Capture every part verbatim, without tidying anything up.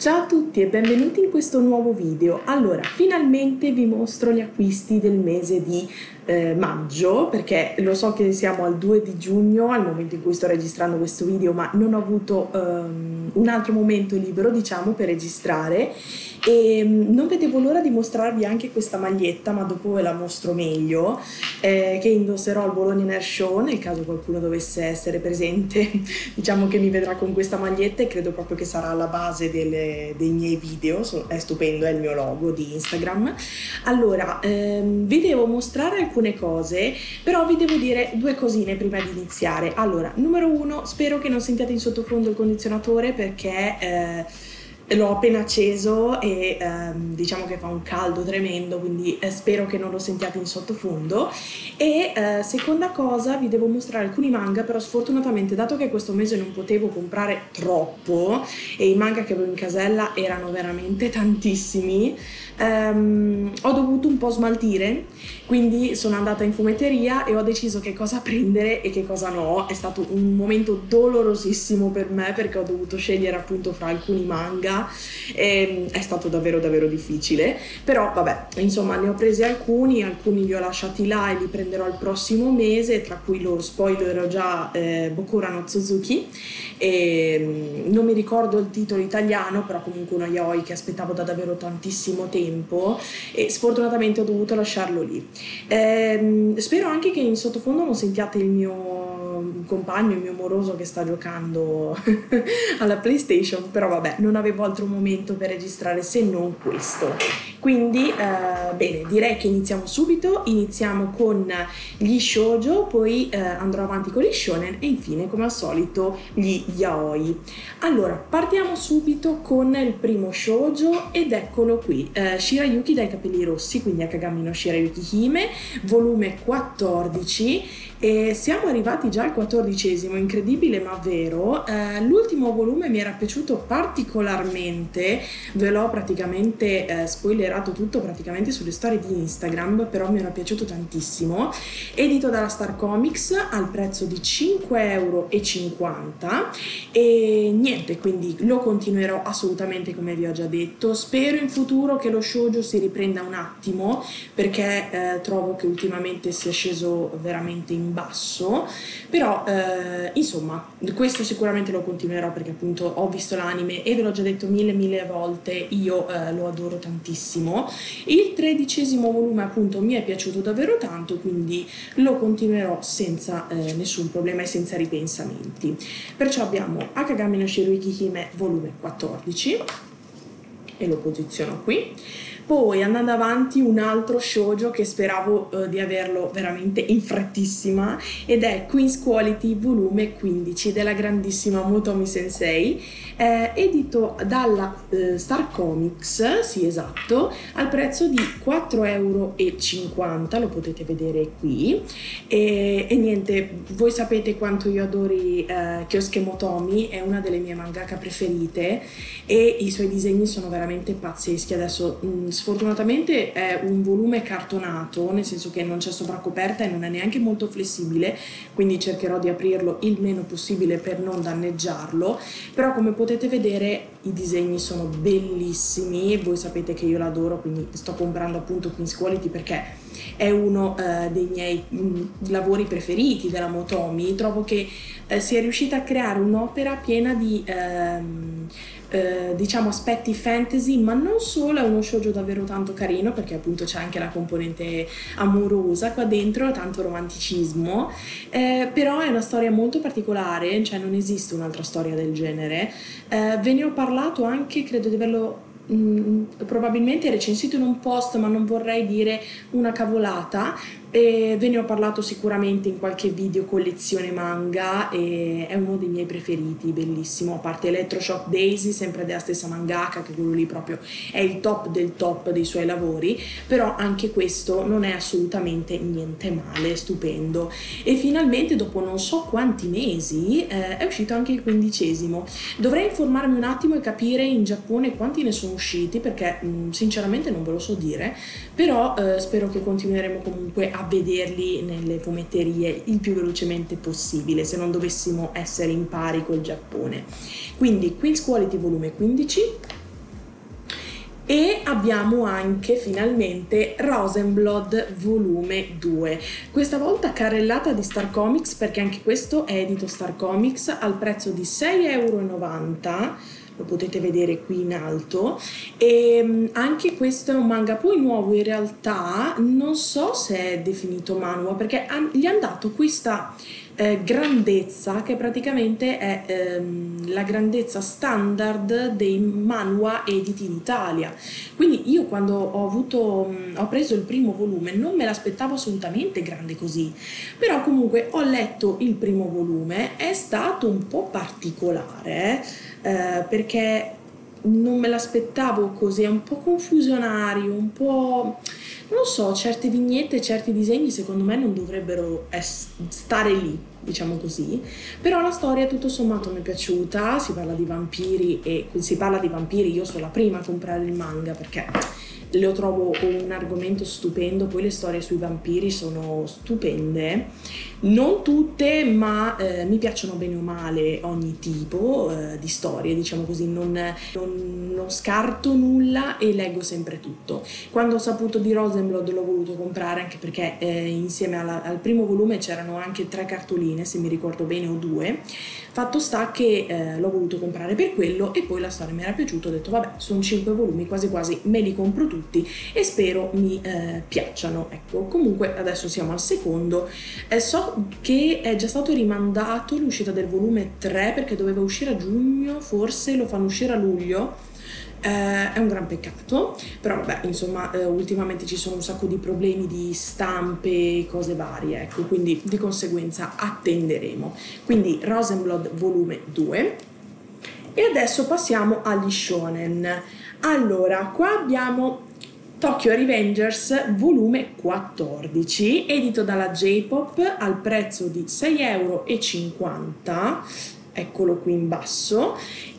Ciao a tutti e benvenuti in questo nuovo video. Allora, finalmente vi mostro gli acquisti del mese di eh, maggio, perché lo so che siamo al due di giugno al momento in cui sto registrando questo video, ma non ho avuto um, un altro momento libero, diciamo, per registrare e um, non vedevo l'ora di mostrarvi anche questa maglietta, ma dopo ve la mostro meglio, eh, che indosserò al Bologna Air Show, nel caso qualcuno dovesse essere presente. Diciamo che mi vedrà con questa maglietta e credo proprio che sarà la base delle, dei miei video. È stupendo, è il mio logo di Instagram. Allora, ehm, vi devo mostrare alcune cose, però vi devo dire due cosine prima di iniziare. Allora, numero uno, spero che non sentiate in sottofondo il condizionatore perché eh, l'ho appena acceso e ehm, diciamo che fa un caldo tremendo, quindi eh, spero che non lo sentiate in sottofondo. E eh, seconda cosa, vi devo mostrare alcuni manga, però sfortunatamente, dato che questo mese non potevo comprare troppo e i manga che avevo in casella erano veramente tantissimi, ehm, ho dovuto un po' smaltire, quindi sono andata in fumetteria e ho deciso che cosa prendere e che cosa no. È stato un momento dolorosissimo per me perché ho dovuto scegliere appunto fra alcuni manga e è stato davvero davvero difficile, però vabbè, insomma, ne ho presi alcuni, alcuni li ho lasciati là e li prenderò il prossimo mese, tra cui lo spoilerò già, eh, Bokura no Tsuzuki, e non mi ricordo il titolo italiano, però comunque uno yaoi che aspettavo da davvero tantissimo tempo e sfortunatamente ho dovuto lasciarlo lì. Eh, spero anche che in sottofondo non sentiate il mio compagno, il mio moroso che sta giocando alla PlayStation, però vabbè, non avevo altro momento per registrare se non questo. Quindi eh, bene, direi che iniziamo subito. Iniziamo con gli shoujo, poi eh, andrò avanti con gli shonen e infine, come al solito, gli yaoi. Allora, partiamo subito con il primo shoujo ed eccolo qui, eh, Shirayuki dai capelli rossi, quindi Akagami no Shirayuki Hime, volume quattordici, e siamo arrivati già al quattordicesimo, incredibile ma vero. Eh, l'ultimo volume mi era piaciuto particolarmente, ve l'ho praticamente eh, spoilerato tutto praticamente sulle storie di Instagram, però mi era piaciuto tantissimo. Edito dalla Star Comics al prezzo di cinque euro e cinquanta e niente, quindi lo continuerò assolutamente come vi ho già detto. Spero in futuro che lo shoujo si riprenda un attimo perché eh, trovo che ultimamente sia sceso veramente in basso, però eh, insomma questo sicuramente lo continuerò perché appunto ho visto l'anime e ve l'ho già detto mille mille volte, io eh, lo adoro tantissimo. Il tredicesimo volume appunto mi è piaciuto davvero tanto, quindi lo continuerò senza eh, nessun problema e senza ripensamenti. Perciò abbiamo Akagami no Shirayuki Hime volume quattordici e lo posiziono qui. Poi andando avanti un altro shoujo che speravo uh, di averlo veramente in frettissima ed è Queen's Quality volume quindici della grandissima Motomi Sensei, eh, edito dalla uh, Star Comics, sì esatto, al prezzo di quattro euro e cinquanta, lo potete vedere qui. E, e niente, voi sapete quanto io adori uh, Kyosuke Motomi, è una delle mie mangaka preferite e i suoi disegni sono veramente pazzeschi. Adesso mh, sfortunatamente è un volume cartonato, nel senso che non c'è sovracoperta e non è neanche molto flessibile, quindi cercherò di aprirlo il meno possibile per non danneggiarlo, però come potete vedere i disegni sono bellissimi e voi sapete che io l'adoro, quindi sto comprando appunto Queen's Quality perché è uno eh, dei miei mh, lavori preferiti della Motomi. Trovo che eh, sia riuscita a creare un'opera piena di ehm, eh, diciamo aspetti fantasy, ma non solo. È uno shoujo davvero tanto carino perché appunto c'è anche la componente amorosa qua dentro, tanto romanticismo, eh, però è una storia molto particolare, cioè non esiste un'altra storia del genere. Eh, ve ne ho parlato anche, credo di averlo Mm, probabilmente recensito in un post, ma non vorrei dire una cavolata, e ve ne ho parlato sicuramente in qualche video collezione manga e è uno dei miei preferiti, bellissimo, a parte Electroshock Daisy, sempre della stessa mangaka, che quello lì proprio è il top del top dei suoi lavori, però anche questo non è assolutamente niente male, stupendo. E finalmente dopo non so quanti mesi eh, è uscito anche il quindicesimo. Dovrei informarmi un attimo e capire in Giappone quanti ne sono usciti perché mh, sinceramente non ve lo so dire, però eh, spero che continueremo comunque a vederli nelle fumetterie il più velocemente possibile se non dovessimo essere in pari col Giappone. Quindi Queen's Quality volume quindici, E abbiamo anche finalmente Rosenblood volume due, questa volta carrellata di Star Comics, perché anche questo è edito Star Comics al prezzo di sei e novanta euro, lo potete vedere qui in alto. E anche questo è un manga poi nuovo, in realtà non so se è definito manhwa, perché gli hanno dato questa eh, grandezza che praticamente è ehm, la grandezza standard dei manhwa editi in Italia. Quindi io quando ho avuto ho preso il primo volume non me l'aspettavo assolutamente grande così, però comunque ho letto il primo volume, è stato un po' particolare, eh, perché non me l'aspettavo così, è un po' confusionario, un po', non lo so, certe vignette, certi disegni secondo me non dovrebbero stare lì, diciamo così, però la storia tutto sommato mi è piaciuta. Si parla di vampiri e si parla di vampiri, io sono la prima a comprare il manga perché lo trovo un argomento stupendo, poi le storie sui vampiri sono stupende, non tutte, ma eh, mi piacciono bene o male ogni tipo eh, di storie, diciamo così, non, non, non scarto nulla e leggo sempre tutto. Quando ho saputo di Rosenblood l'ho voluto comprare, anche perché eh, insieme alla, al primo volume c'erano anche tre cartoline, se mi ricordo bene, o due. Fatto sta che eh, l'ho voluto comprare per quello, e poi la storia mi era piaciuta, ho detto vabbè, sono cinque volumi, quasi quasi me li compro tutti e spero mi eh, piacciono. Ecco, comunque adesso siamo al secondo. Eh, so che è già stato rimandato l'uscita del volume tre perché doveva uscire a giugno, forse lo fanno uscire a luglio. Eh, è un gran peccato, però vabbè, insomma, eh, ultimamente ci sono un sacco di problemi di stampe e cose varie, ecco, quindi di conseguenza attenderemo. Quindi Rosenblood volume due. E adesso passiamo agli shonen. Allora, qua abbiamo Tokyo Revengers volume quattordici, edito dalla J-Pop al prezzo di sei e cinquanta euro, eccolo qui in basso.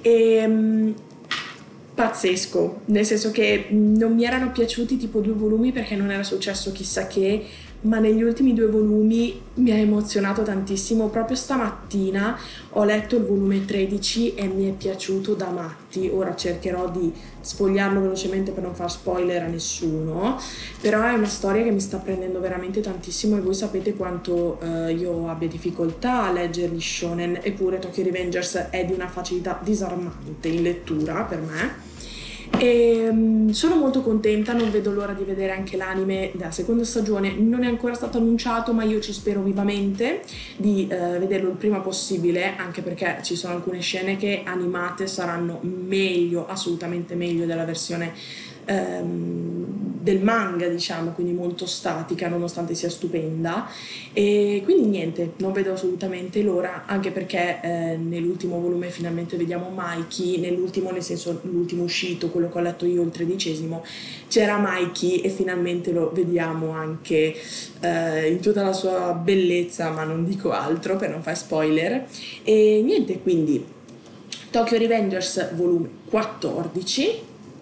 E pazzesco, nel senso che non mi erano piaciuti tipo due volumi perché non era successo chissà che, ma negli ultimi due volumi mi ha emozionato tantissimo. Proprio stamattina ho letto il volume tredici e mi è piaciuto da matti. Ora cercherò di sfogliarlo velocemente per non far spoiler a nessuno, però è una storia che mi sta prendendo veramente tantissimo, e voi sapete quanto eh, io abbia difficoltà a leggere gli shonen, eppure Tokyo Revengers è di una facilità disarmante in lettura per me. E um, sono molto contenta, non vedo l'ora di vedere anche l'anime della seconda stagione. Non è ancora stato annunciato, ma io ci spero vivamente di uh, vederlo il prima possibile, anche perché ci sono alcune scene che animate saranno meglio, assolutamente meglio della versione um, del manga, diciamo, quindi molto statica nonostante sia stupenda. E quindi niente, non vedo assolutamente l'ora, anche perché eh, nell'ultimo volume finalmente vediamo Mikey, nell'ultimo nel senso l'ultimo uscito, quello che ho letto io, il tredicesimo, c'era Mikey e finalmente lo vediamo anche eh, in tutta la sua bellezza, ma non dico altro per non fare spoiler. E niente, quindi Tokyo Revengers volume quattordici.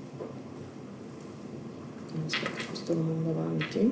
Aspetta, questo lo mando avanti.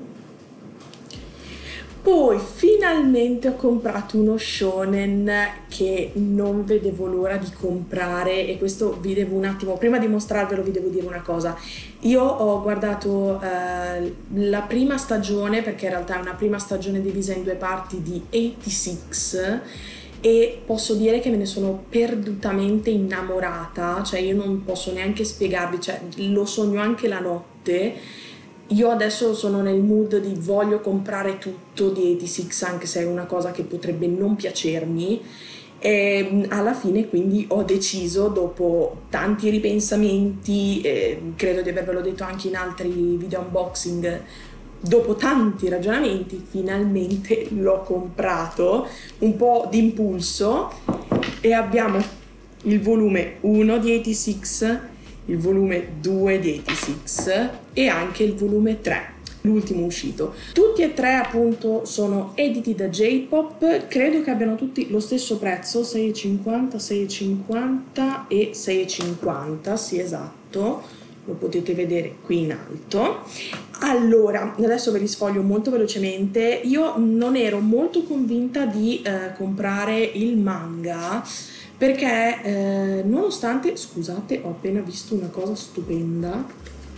Poi finalmente ho comprato uno shonen che non vedevo l'ora di comprare, e questo vi devo un attimo, prima di mostrarvelo vi devo dire una cosa. Io ho guardato eh, la prima stagione, perché in realtà è una prima stagione divisa in due parti, di ottantasei, e posso dire che me ne sono perdutamente innamorata, cioè io non posso neanche spiegarvi, cioè lo sogno anche la notte. Io adesso sono nel mood di voglio comprare tutto di ottantasei, anche se è una cosa che potrebbe non piacermi, e alla fine quindi ho deciso, dopo tanti ripensamenti, eh, credo di avervelo detto anche in altri video unboxing, dopo tanti ragionamenti finalmente l'ho comprato, un po' d'impulso, e abbiamo il volume uno di ottantasei, il volume due di ottantasei e anche il volume tre, l'ultimo uscito. Tutti e tre appunto sono editi da J-Pop, credo che abbiano tutti lo stesso prezzo, sei e cinquanta, sei e cinquanta e sei e cinquanta, sì esatto, lo potete vedere qui in alto. Allora, adesso ve li sfoglio molto velocemente. Io non ero molto convinta di eh, comprare il manga, perché eh, nonostante, scusate, ho appena visto una cosa stupenda,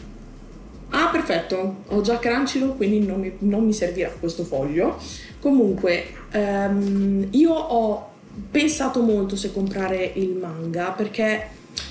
Ah, perfetto, ho già Crunchyroll, quindi non mi, non mi servirà questo foglio. Comunque, ehm, io ho pensato molto se comprare il manga perché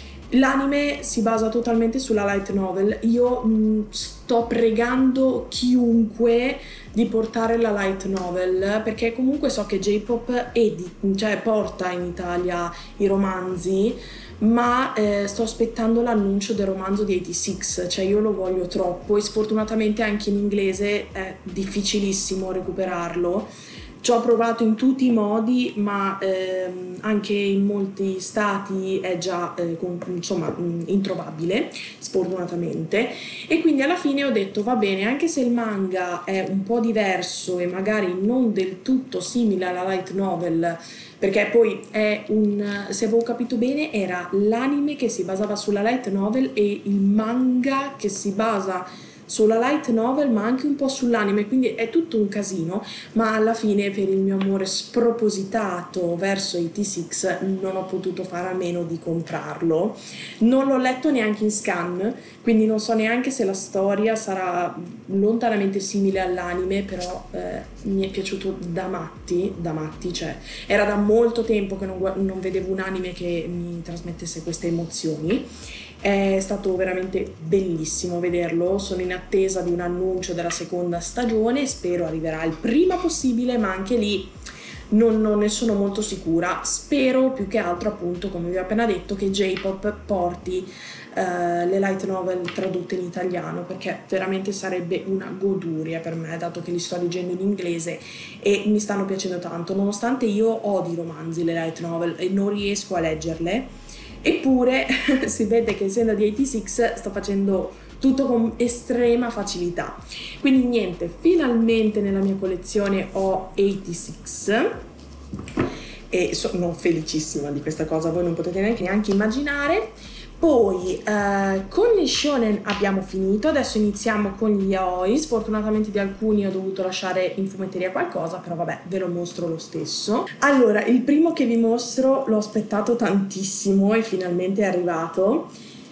l'anime si basa totalmente sulla light novel. Io mh, sto pregando chiunque di portare la light novel perché comunque so che J-pop edit, cioè porta in Italia i romanzi, ma eh, sto aspettando l'annuncio del romanzo di ottantasei, cioè io lo voglio troppo e sfortunatamente anche in inglese è difficilissimo recuperarlo. Ci ho provato in tutti i modi, ma ehm, anche in molti stati è già eh, con, insomma, mh, introvabile, sfortunatamente. E quindi alla fine ho detto, va bene, anche se il manga è un po' diverso e magari non del tutto simile alla light novel, perché poi è un, se avevo capito bene, era l'anime che si basava sulla light novel e il manga che si basa sulla light novel ma anche un po' sull'anime, quindi è tutto un casino, ma alla fine per il mio amore spropositato verso ottantasei non ho potuto fare a meno di comprarlo. Non l'ho letto neanche in scan, quindi non so neanche se la storia sarà lontanamente simile all'anime, però eh, mi è piaciuto da matti, da matti, cioè era da molto tempo che non, non vedevo un anime che mi trasmettesse queste emozioni. È stato veramente bellissimo vederlo, sono in attesa di un annuncio della seconda stagione, spero arriverà il prima possibile, ma anche lì non, non ne sono molto sicura. Spero più che altro, appunto, come vi ho appena detto, che J-pop porti eh, le light novel tradotte in italiano, perché veramente sarebbe una goduria per me, dato che li sto leggendo in inglese e mi stanno piacendo tanto, nonostante io odi i romanzi, le light novel, e non riesco a leggerle. Eppure si vede che essendo di ottantasei sto facendo tutto con estrema facilità. Quindi niente, finalmente nella mia collezione ho ottantasei e sono felicissima di questa cosa, voi non potete neanche, neanche immaginare. Poi eh, con il shonen abbiamo finito, adesso iniziamo con gli yaoi. Sfortunatamente di alcuni ho dovuto lasciare in fumetteria qualcosa, però vabbè, ve lo mostro lo stesso. Allora, il primo che vi mostro l'ho aspettato tantissimo e finalmente è arrivato.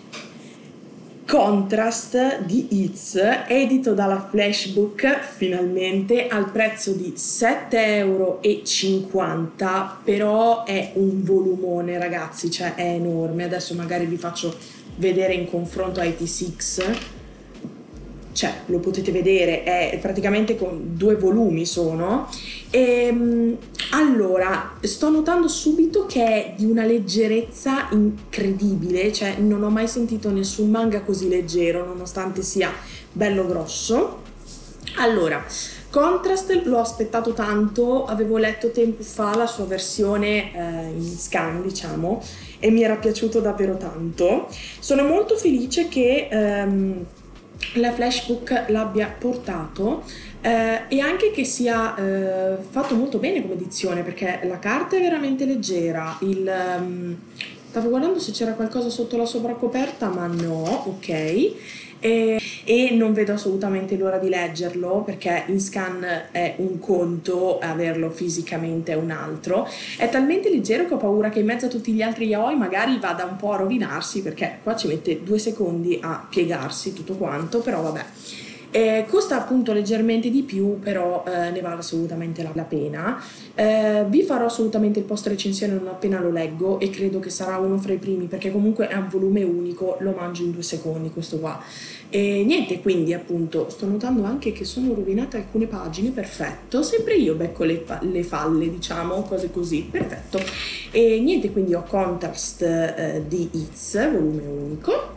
Contrast di Itz, edito dalla Flashbook, finalmente al prezzo di sette euro e cinquanta, però è un volumone, ragazzi, cioè è enorme. Adesso magari vi faccio vedere in confronto a ottantasei, cioè lo potete vedere, è praticamente con due volumi sono. E allora sto notando subito che è di una leggerezza incredibile, cioè non ho mai sentito nessun manga così leggero nonostante sia bello grosso. Allora, Contrast l'ho aspettato tanto, avevo letto tempo fa la sua versione eh, in scan, diciamo, e mi era piaciuto davvero tanto. Sono molto felice che ehm, la Flashbook l'abbia portato eh, e anche che sia eh, fatto molto bene come edizione, perché la carta è veramente leggera. Il, um, stavo guardando se c'era qualcosa sotto la sovraccoperta, ma no, ok. E, e non vedo assolutamente l'ora di leggerlo, perché in scan è un conto, averlo fisicamente è un altro. È talmente leggero che ho paura che in mezzo a tutti gli altri yaoi magari vada un po' a rovinarsi, perché qua ci mette due secondi a piegarsi tutto quanto, però vabbè. Eh, costa appunto leggermente di più, però eh, ne vale assolutamente la, la pena. Eh, vi farò assolutamente il post recensione non appena lo leggo, e credo che sarà uno fra i primi, perché comunque è un volume unico, lo mangio in due secondi questo qua. E niente, quindi appunto sto notando anche che sono rovinate alcune pagine, perfetto, sempre io becco le, fa le falle, diciamo, cose così, perfetto. E niente, quindi ho Contrast eh, di Itz, volume unico.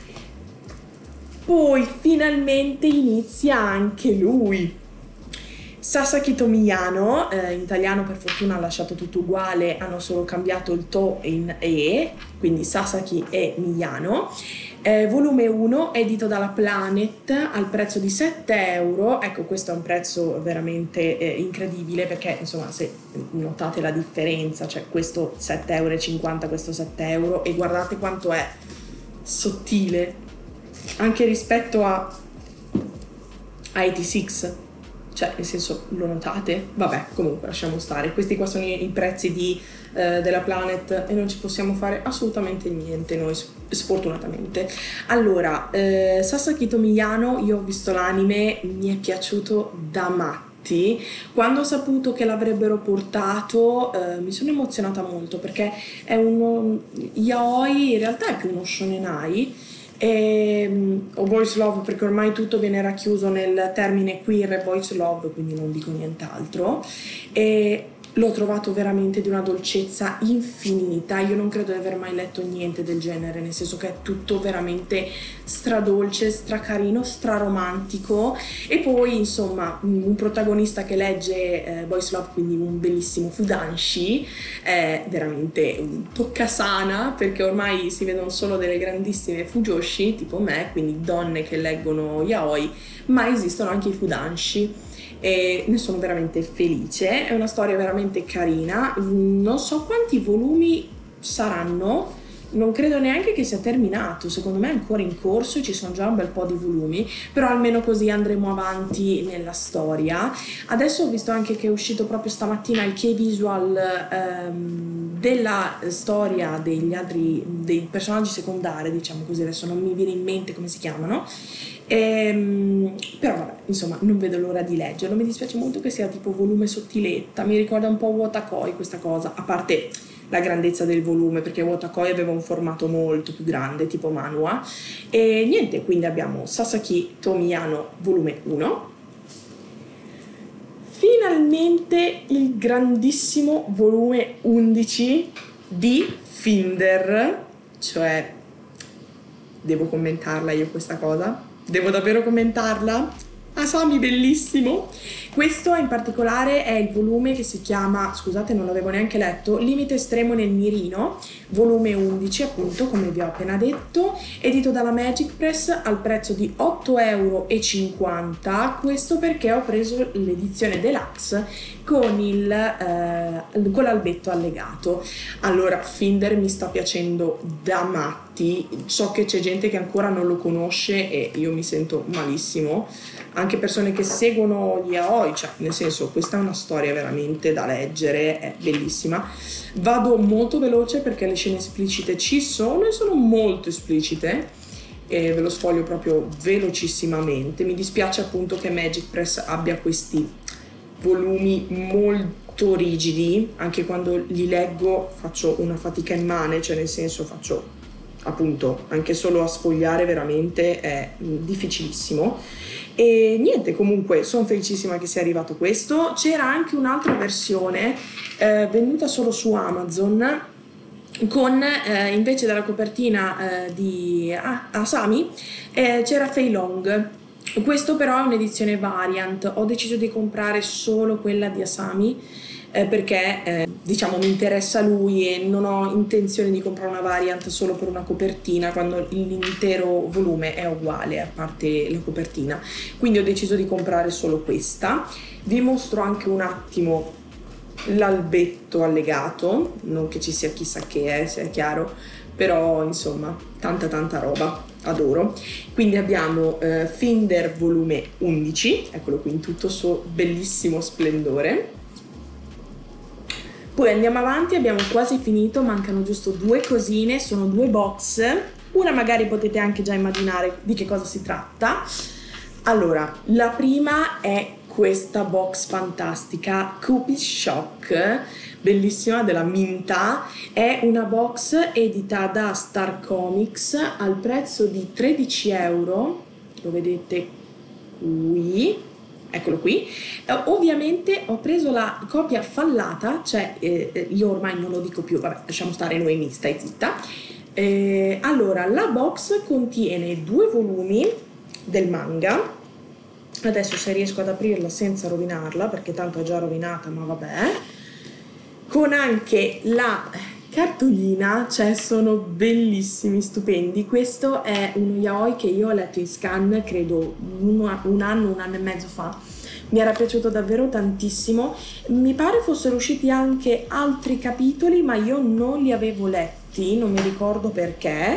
Poi finalmente inizia anche lui, Sasaki Tomiyano, eh, in italiano per fortuna ha lasciato tutto uguale, hanno solo cambiato il to in e, quindi Sasaki e Miyano, eh, volume uno, edito dalla Planet al prezzo di sette euro. Ecco, questo è un prezzo veramente eh, incredibile, perché insomma, se notate la differenza, cioè questo sette euro e cinquanta, questo sette euro, e guardate quanto è sottile anche rispetto a, a ottantasei, Cioè, nel senso, lo notate? Vabbè, comunque, lasciamo stare. Questi qua sono i, i prezzi di, eh, della Planet e non ci possiamo fare assolutamente niente noi, sfortunatamente. Allora, eh, Sasaki Tomiyano, io ho visto l'anime, mi è piaciuto da matti. Quando ho saputo che l'avrebbero portato, eh, mi sono emozionata molto, perché è uno yaoi, in realtà è più uno shonenai, e, o boys love, perché ormai tutto viene racchiuso nel termine queer e boys love, quindi non dico nient'altro, e l'ho trovato veramente di una dolcezza infinita. Io non credo di aver mai letto niente del genere, nel senso che è tutto veramente stradolce, stracarino, straromantico. E poi insomma un protagonista che legge eh, boys love, quindi un bellissimo fudanshi, è veramente un toccasana, perché ormai si vedono solo delle grandissime fujoshi tipo me, quindi donne che leggono yaoi, ma esistono anche i fudanshi e ne sono veramente felice. È una storia veramente carina, non so quanti volumi saranno, non credo neanche che sia terminato, secondo me è ancora in corso e ci sono già un bel po' di volumi, però almeno così andremo avanti nella storia. Adesso ho visto anche che è uscito proprio stamattina il key visual ehm, della storia degli altri, dei personaggi secondari, diciamo così, adesso non mi viene in mente come si chiamano. Ehm, però vabbè, insomma, non vedo l'ora di leggerlo. Mi dispiace molto che sia tipo volume sottiletta, mi ricorda un po' Wotakoi questa cosa, a parte la grandezza del volume, perché Wotakoi aveva un formato molto più grande tipo manhwa. E niente, quindi abbiamo Sasaki Tomiyano volume uno, finalmente il grandissimo volume undici di Finder, cioè devo commentarla io questa cosa? Devo davvero commentarla? Asami bellissimo! Questo in particolare è il volume che si chiama, scusate non l'avevo neanche letto, Limite estremo nel mirino, volume undici appunto, come vi ho appena detto, edito dalla Magic Press al prezzo di otto euro e cinquanta. Questo perché ho preso l'edizione deluxe con il eh, con l'albetto allegato. Allora, Finder mi sta piacendo da matti, so che c'è gente che ancora non lo conosce e io mi sento malissimo, anche persone che seguono gli yaoi, cioè nel senso, questa è una storia veramente da leggere, è bellissima. Vado molto veloce perché le scene esplicite ci sono e sono molto esplicite e ve lo sfoglio proprio velocissimamente. Mi dispiace appunto che Magic Press abbia questi volumi molto rigidi, anche quando li leggo faccio una fatica immane, cioè nel senso faccio appunto anche solo a sfogliare veramente è difficilissimo. E niente, comunque sono felicissima che sia arrivato questo. C'era anche un'altra versione eh, venuta solo su Amazon con eh, invece della copertina eh, di ah, Asami eh, c'era Fei Long. Questo però è un'edizione variant, ho deciso di comprare solo quella di Asami eh, perché eh, diciamo mi interessa lui e non ho intenzione di comprare una variant solo per una copertina quando l'intero volume è uguale a parte la copertina, quindi ho deciso di comprare solo questa. Vi mostro anche un attimo l'albetto allegato, non che ci sia chissà che è, se è chiaro, però insomma tanta tanta roba, adoro. Quindi abbiamo eh, Finder volume undici, eccolo qui in tutto il suo bellissimo splendore. Poi andiamo avanti, abbiamo quasi finito, mancano giusto due cosine, sono due box, una magari potete anche già immaginare di che cosa si tratta. Allora, la prima è questa box fantastica, Cupid Shock, bellissima, della Minta. È una box edita da Star Comics al prezzo di tredici euro, lo vedete qui, eccolo qui. Eh, ovviamente ho preso la copia fallata, cioè eh, io ormai non lo dico più, vabbè, lasciamo stare, Noemi, stai zitta. Eh, allora, la box contiene due volumi del manga. Adesso se riesco ad aprirla senza rovinarla, perché tanto è già rovinata, ma vabbè, con anche la cartolina, cioè sono bellissimi, stupendi. Questo è uno yaoi che io ho letto in scan credo un, un anno, un anno e mezzo fa, mi era piaciuto davvero tantissimo. Mi pare fossero usciti anche altri capitoli ma io non li avevo letti, non mi ricordo perché,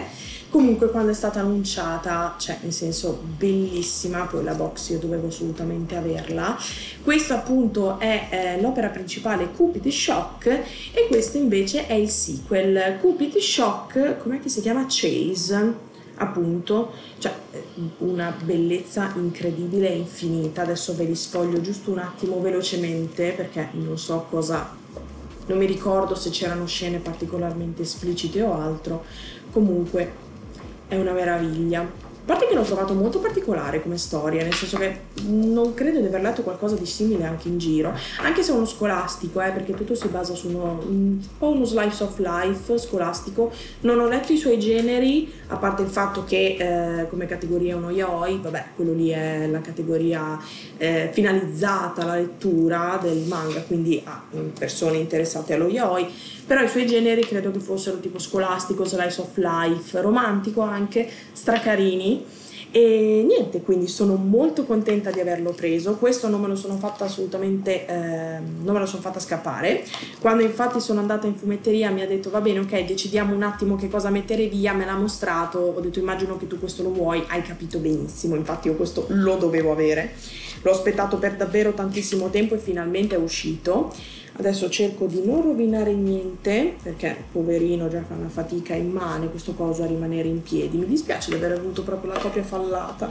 Comunque quando è stata annunciata, cioè nel senso bellissima, poi la box io dovevo assolutamente averla. Questo appunto è eh, l'opera principale Cupid Shock e questo invece è il sequel Cupid Shock, com'è che si chiama? Chase, appunto, cioè una bellezza incredibile e infinita. Adesso ve li sfoglio giusto un attimo velocemente perché non so cosa, non mi ricordo se c'erano scene particolarmente esplicite o altro. Comunque è una meraviglia. A parte che l'ho trovato molto particolare come storia, nel senso che non credo di aver letto qualcosa di simile anche in giro, anche se è uno scolastico, eh, perché tutto si basa su uno, un po' uno slice of life scolastico. Non ho letto i suoi generi, a parte il fatto che eh, come categoria è uno yaoi, vabbè, quello lì è la categoria eh, finalizzata alla lettura del manga, quindi a persone interessate allo yaoi, però i suoi generi credo che fossero tipo scolastico, slice of life, romantico anche, stracarini. E niente, quindi sono molto contenta di averlo preso. Questo non me lo sono fatta assolutamente eh, non me lo sono fatta scappare. Quando infatti sono andata in fumetteria mi ha detto va bene, ok, decidiamo un attimo che cosa mettere via, me l'ha mostrato, ho detto immagino che tu questo lo vuoi, hai capito benissimo, infatti io questo lo dovevo avere, l'ho aspettato per davvero tantissimo tempo e finalmente è uscito. Adesso cerco di non rovinare niente perché poverino già fa una fatica immane questo coso a rimanere in piedi. Mi dispiace di aver avuto proprio la copia fallata.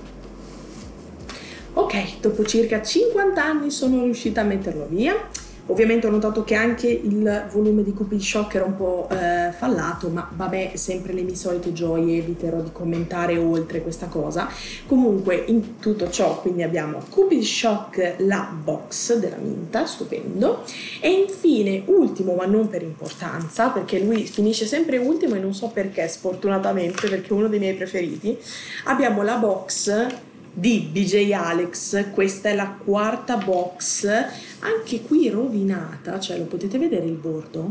Ok, dopo circa cinquanta anni sono riuscita a metterlo via. Ovviamente ho notato che anche il volume di Cupid Shock era un po' eh, fallato, ma vabbè, sempre le mie solite gioie, eviterò di commentare oltre questa cosa. Comunque in tutto ciò quindi abbiamo Cupid Shock, la box della Minta, stupendo, e infine ultimo ma non per importanza, perché lui finisce sempre ultimo e non so perché, sfortunatamente, perché è uno dei miei preferiti, abbiamo la box di B J Alex. Questa è la quarta box, anche qui rovinata, cioè lo potete vedere il bordo?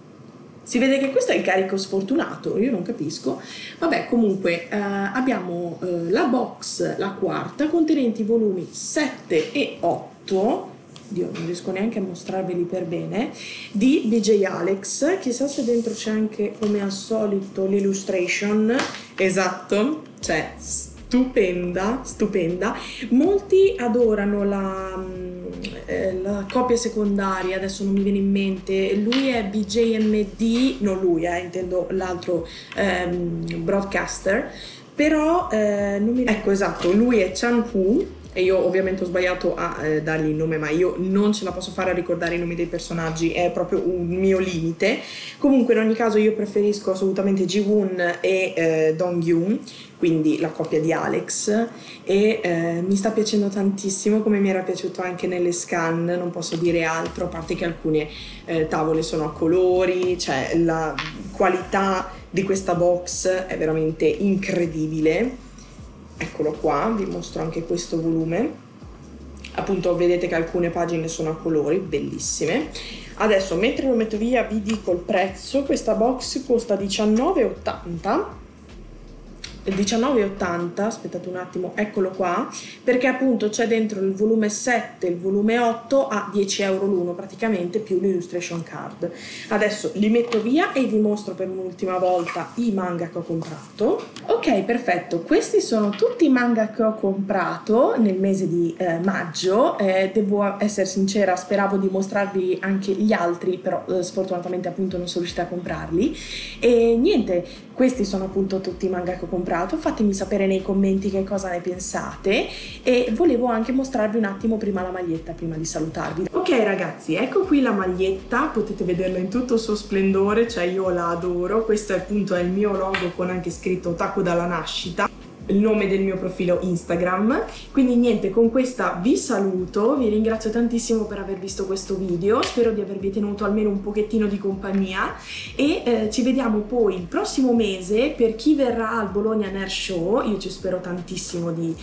Si vede che questo è il carico sfortunato, io non capisco. Vabbè, comunque eh, abbiamo eh, la box, la quarta, contenenti i volumi sette e otto, Dio, non riesco neanche a mostrarveli per bene, di B J Alex. Chissà se dentro c'è anche, come al solito, l'illustration. Esatto, cioè stupenda, stupenda. Molti adorano la, eh, la copia secondaria, adesso non mi viene in mente, lui è B J M D, non lui, eh, intendo l'altro ehm, broadcaster, però eh, non mi... ecco, esatto, lui è Chan Hu, e io ovviamente ho sbagliato a eh, dargli il nome, ma io non ce la posso fare a ricordare i nomi dei personaggi, è proprio un mio limite. Comunque in ogni caso io preferisco assolutamente Ji-woon e eh, Dong-yoon, quindi la coppia di Alex, e eh, mi sta piacendo tantissimo, come mi era piaciuto anche nelle scan, non posso dire altro, a parte che alcune eh, tavole sono a colori, cioè la qualità di questa box è veramente incredibile. Eccolo qua, vi mostro anche questo volume. Appunto vedete che alcune pagine sono a colori, bellissime. Adesso mentre lo metto via vi dico il prezzo. Questa box costa diciannove e ottanta. diciannove e ottanta, aspettate un attimo, eccolo qua, perché appunto c'è dentro il volume sette e il volume otto a dieci euro l'uno praticamente, più l'illustration card. Adesso li metto via e vi mostro per un'ultima volta i manga che ho comprato. Ok, perfetto, questi sono tutti i manga che ho comprato nel mese di eh, maggio. Eh, devo essere sincera, speravo di mostrarvi anche gli altri, però eh, sfortunatamente appunto non sono riuscita a comprarli. E niente, questi sono appunto tutti i manga che ho comprato. Fatemi sapere nei commenti che cosa ne pensate, e volevo anche mostrarvi un attimo prima la maglietta prima di salutarvi. Ok ragazzi, ecco qui la maglietta, potete vederla in tutto il suo splendore, cioè io la adoro. Questo è appunto è il mio logo con anche scritto Otaku dalla nascita, il nome del mio profilo Instagram. Quindi niente, con questa vi saluto, vi ringrazio tantissimo per aver visto questo video, spero di avervi tenuto almeno un pochettino di compagnia, e eh, ci vediamo poi il prossimo mese per chi verrà al Bologna Nerd Show. Io ci spero tantissimo di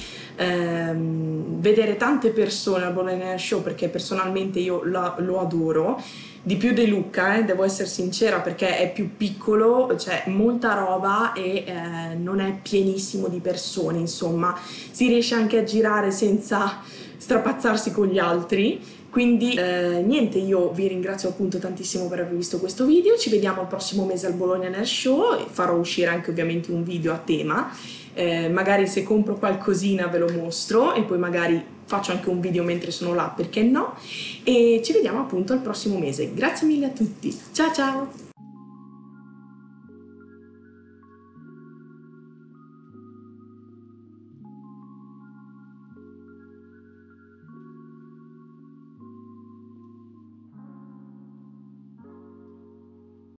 ehm, vedere tante persone al Bologna Nerd Show, perché personalmente io la, lo adoro. Di più di Lucca, eh, devo essere sincera, perché è più piccolo, c'è molta roba e eh, non è pienissimo di persone, insomma si riesce anche a girare senza strapazzarsi con gli altri, Quindi eh, niente, io vi ringrazio appunto tantissimo per aver visto questo video, ci vediamo il prossimo mese al Bologna Nerd Show, farò uscire anche ovviamente un video a tema, eh, magari se compro qualcosina ve lo mostro e poi magari faccio anche un video mentre sono là, perché no? E ci vediamo appunto al prossimo mese. Grazie mille a tutti, ciao ciao!